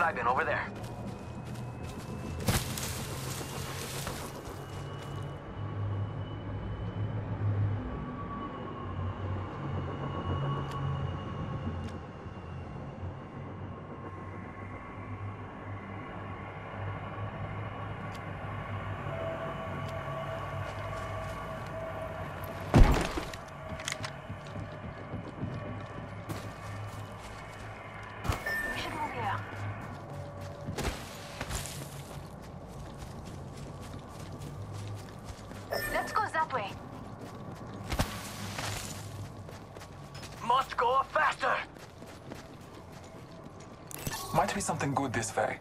wagon over there. Let's go that way. Must go faster! Might be something good this way.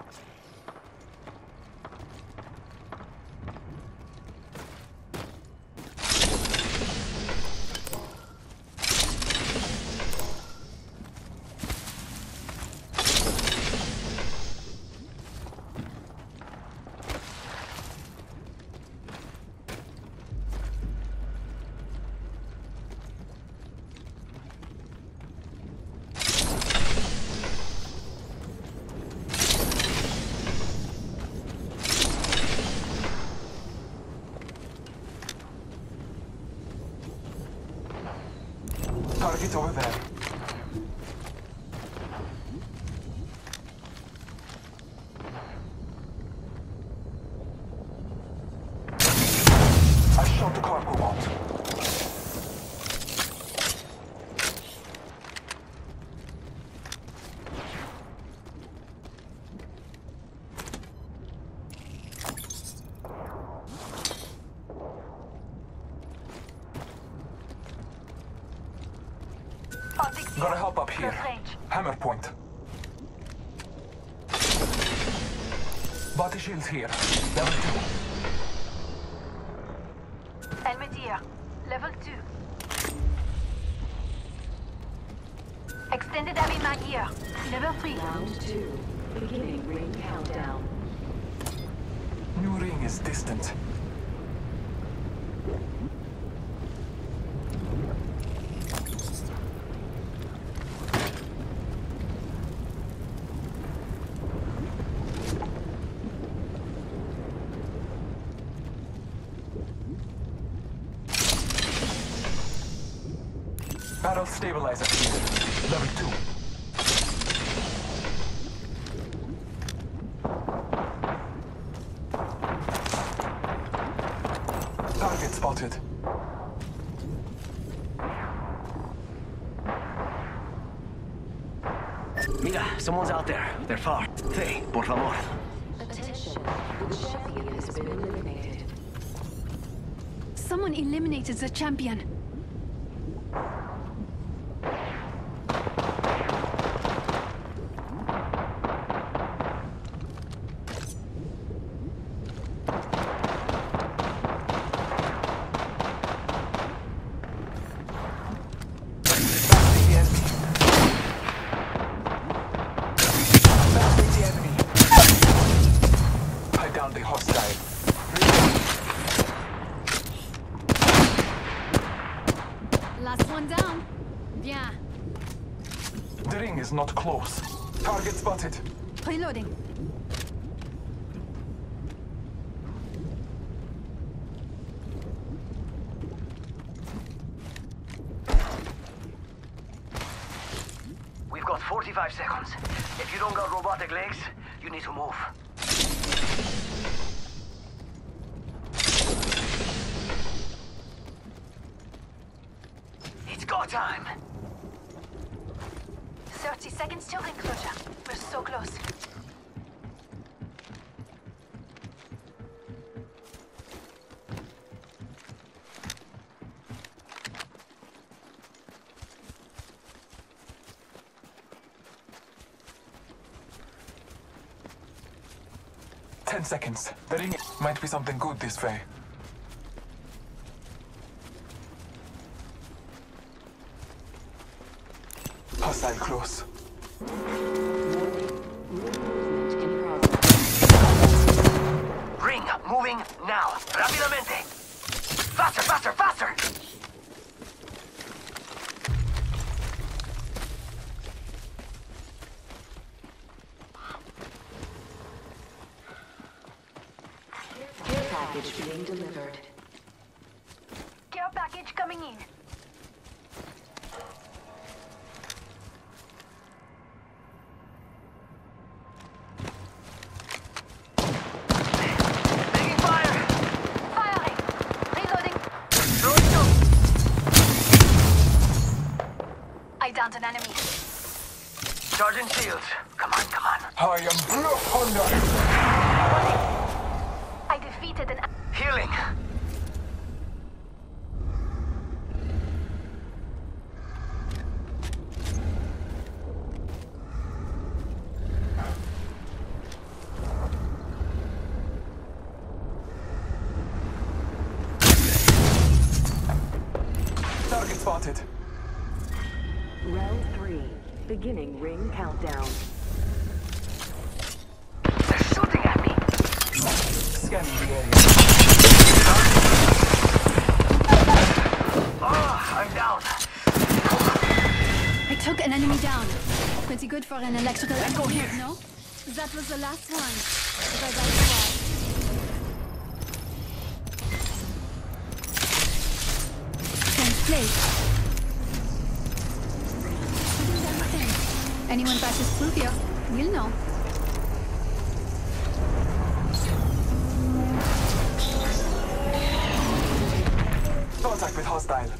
Target over there. I shot the cargo bot. Gotta help up here. Hammer point. Body shields here. Level 2. Helmet here. Level 2. Extended heavy mag here. Level 3. Round 2. Beginning ring countdown. New ring is distant. Barrel stabilizer here. Level 2. Target spotted. Mira, someone's out there. They're far. Hey, por favor. Attention. The champion has been eliminated. Someone eliminated the champion. Last one down. Bien. The ring is not close. Target spotted. Reloading. We've got 45 seconds. If you don't got robotic legs, you need to move. It's go time! 30 seconds till enclosure. We're so close. Ten seconds. The ring might be something good this way. Hostile close. Ring, moving now. Rápidamente. Faster, faster, faster! package being delivered. Care package coming in. Taking fire! Firing. Reloading. Throwing them! I downed an enemy. Charging shields. Come on, come on. I am Blue Honda. I defeated an... Healing. Target spotted. Round 3. Beginning ring countdown. They're shooting at me. Scanning the area. Oh, I'm down. I took an enemy down. Pretty good for an electrical echo here, no? That was the last one. If I died for Same place. Anyone passes through here, we'll know. Contact with hostile.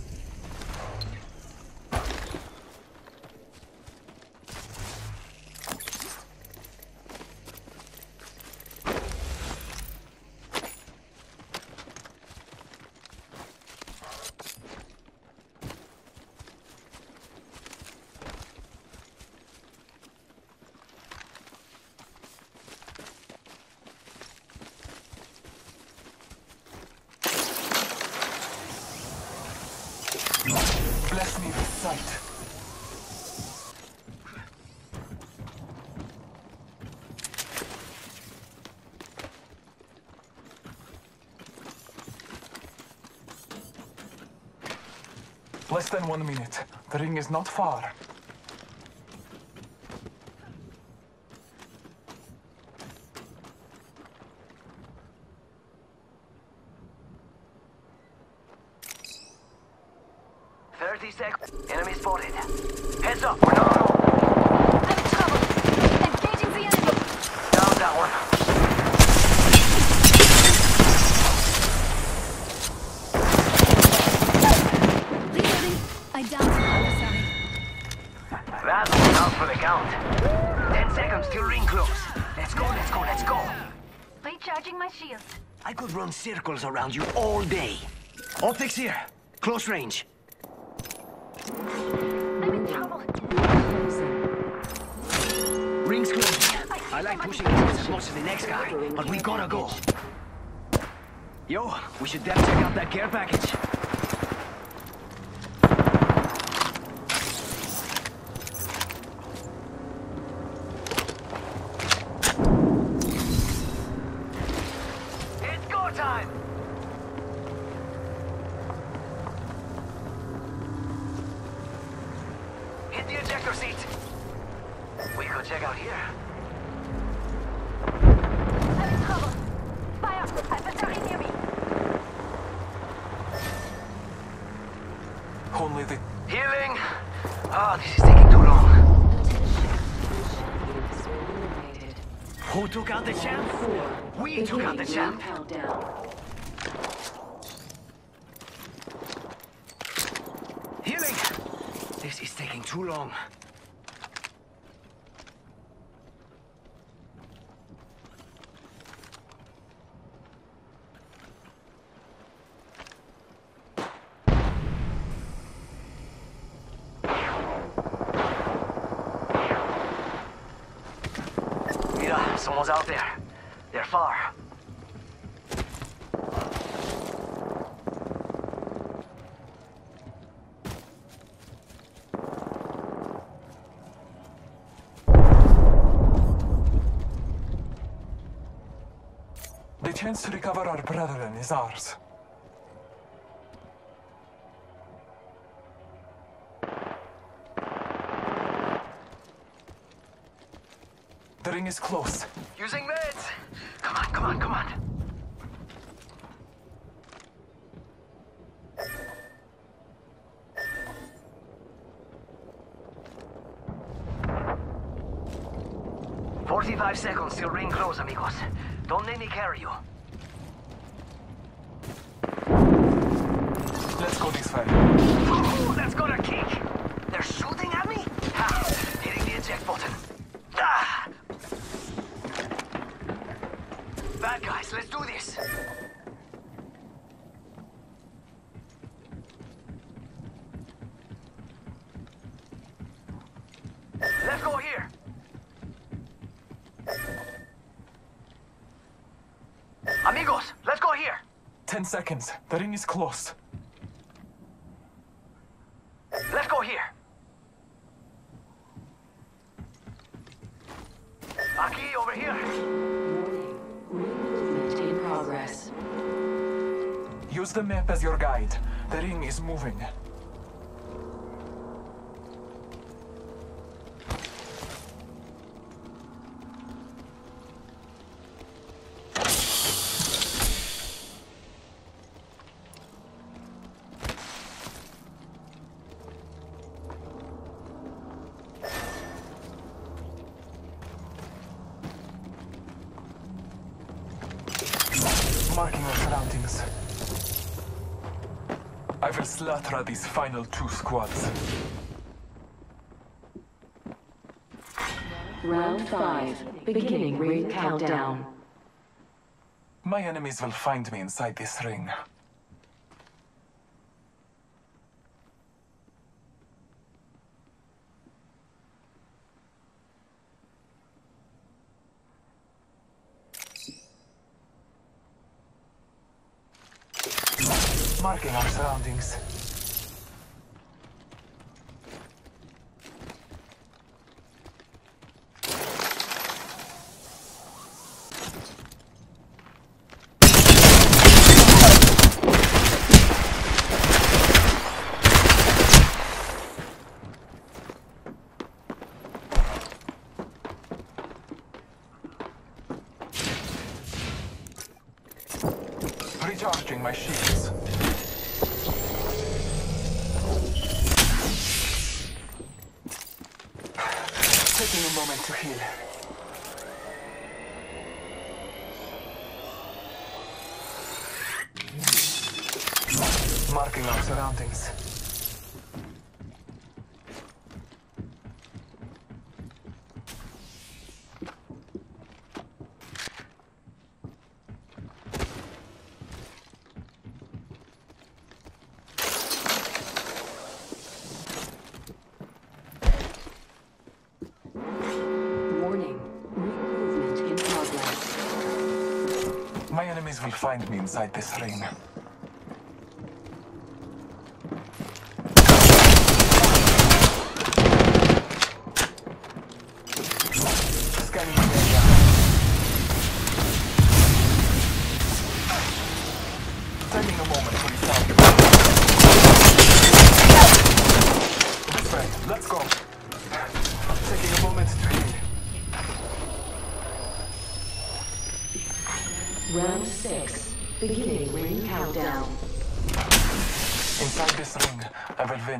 Bless me with sight. Less than 1 minute. The ring is not far. Enemy spotted. Heads up, we're not alone. I'm in trouble. Engaging the enemy. Down that one. Reloading. I downed an adversary. That one's out for the count. 10 seconds till ring close. Let's go, let's go, let's go. Recharging my shields. I could run circles around you all day. Optics here. Close range. I'm in trouble. Ring's closing. I like pushing it as much as the next guy, but we gotta go. Yo, we should definitely check out that care package. It's go time! Hit the ejector seat. We could check out here. I'm in trouble. Fire! Adversary near me. Only the... Healing! Ah, this is taking too long. Who took out the champ? We took out the champ. Countdown. Healing! This is taking too long. Mira, someone's out there. They're far. The chance to recover our brethren is ours. The ring is close. Using meds! Come on, come on, come on. 25 seconds till ring close, amigos. Don't make me carry you. Let's go this way. Ooh, that's got a kick! They're shooting at me? Ha! Hitting the eject button. Ah! Bad guys, let's do this. Let's go here. Amigos, let's go here. 10 seconds. The ring is closed. Let's go here. Aquí, over here. Warning. Movement in progress. Use the map as your guide. The ring is moving. Marking our surroundings. I will slaughter these final 2 squads. Round 5. Beginning ring countdown. My enemies will find me inside this ring. Marking our surroundings. Recharging my shields. Taking a moment to heal. Marking our surroundings. My enemies will find me inside this ring. Scanning the area. Taking a moment to recharge. This way, let's go. Taking a moment to heal. Round 6. Beginning ring countdown. Inside this ring, I will win.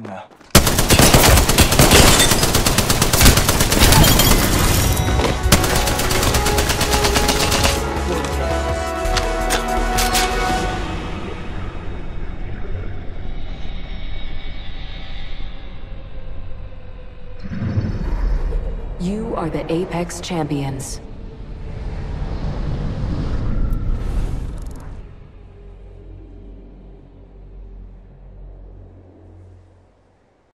You are the Apex Champions.